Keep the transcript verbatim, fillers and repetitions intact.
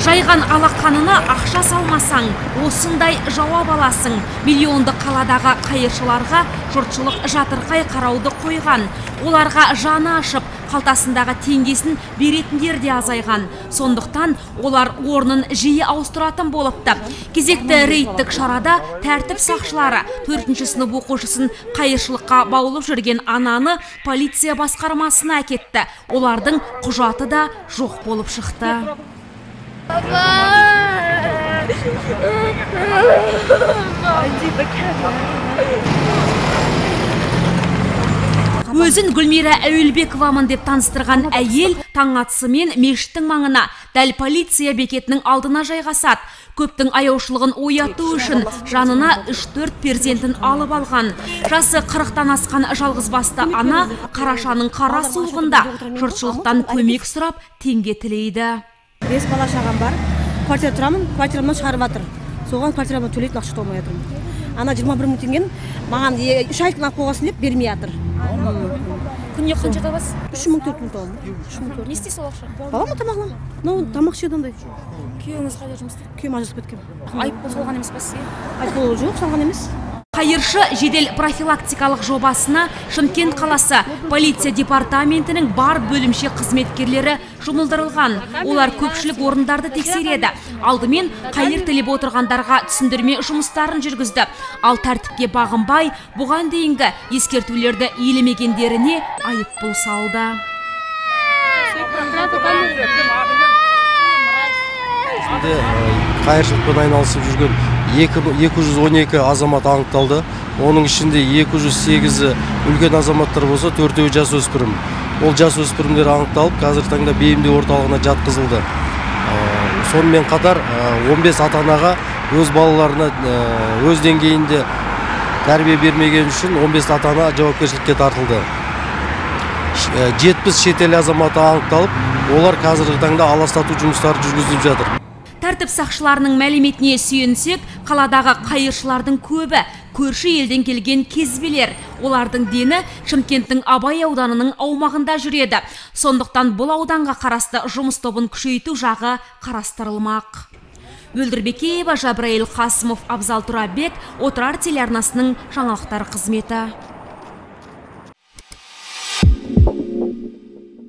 Жайған алақанына ақша салмасаң, осындай жауап аласың. Миллионды қаладағы қайыршыларға жұртшылық жатырқай қарауды қойған. Оларға жаны ашып, қалтасындағы теңгесін беретіндер де азайған. Сондықтан олар орнын жиі ауыстыратын болыпты. Кезекті рейдтік шарада тәртіп сақшылары төртінші сынып оқушысын қайыршылыққа баулып жүрген ананы полиция басқармасына әкетті. Олардың құжаты да жоқ болып шықты. Өзін Гүлмира Әуелбековамын деп таныстырған әйел таң атысымен мешіттің маңына, дәл полиция бекетінің алдына жайғасады. Көптің аяушылығын ояту үшін жанына үш-төрт перзентін алып алған. Жасы қырықтан асқан жалғызбасты ана қарашаның қара суығында жұртшылықтан көмек сұрап теңге тілейді. Бес бала шағам бар. Квартира тұрамын, квартирамнан шығарып жатыр. Соған квартирамнан төлейтін ақша толмай жатырмын. Ана жиырма бір мың теңгені маған үш айлық қойғасын деп бермей жатыр. Күніне қанша табасыз? үш мың төрт мың табамын. Не істейсіз ол ақша? Балама тамағым. Мынау тамақ ішеді ондай. Күйеуіңіз қайда жұмыс істейді? Күйеуім ажырасып кеткен. Айыппұл салған емес па сізге? Айыппұл жоқ, салған емес. Қайыршы жедел профилактикалық жобасына Шымкент қаласы полиция департаментінің бар бөлімше қызметкерлері жұмылдырылған. Олар көпшілік орындарды тексереді. Алдымен қайыр тілеп отырғандарға түсіндірме жұмыстарын жүргізді. Ал тәртіпке бағынбай, бұған дейінгі ескертулерді елемегендеріне айыппұл салды. Қайыршылықпен айналысып жүрген екі жүз он екі азамат анықталды. Оның ішінде екі жүз сегізі үлкен азаматтар болса, төртеуі жасөспірім. Ол жасөспірімдер анықталып, қазіргі таңда бейімдеу орталығына жатқызылды. Сонымен қатар он бес ата-анаға өз балаларына өз деңгейінде тәрбие бермеген үшін он бес ата-ана жауапкершілікке тартылды. жетпіс шетел азаматы анықталып, олар қазіргі таңда аластату жұмыстары жүргізіліп жатыр. Тәртіп сақшыларының мәліметіне сүйенсек, қаладағы қайыршылардың көбі көрші елден келген кезбелер. Олардың дені Шымкенттің Абай ауданының аумағында жүреді. Сондықтан бұл ауданға қарасты жұмыс тобын күшейту жағы қарастырылмақ. Мөлдір Бекеева, Жабраил Қасымов, Абзал Тұрабек, Отырар телеарнасының жаңалықтар қызметі.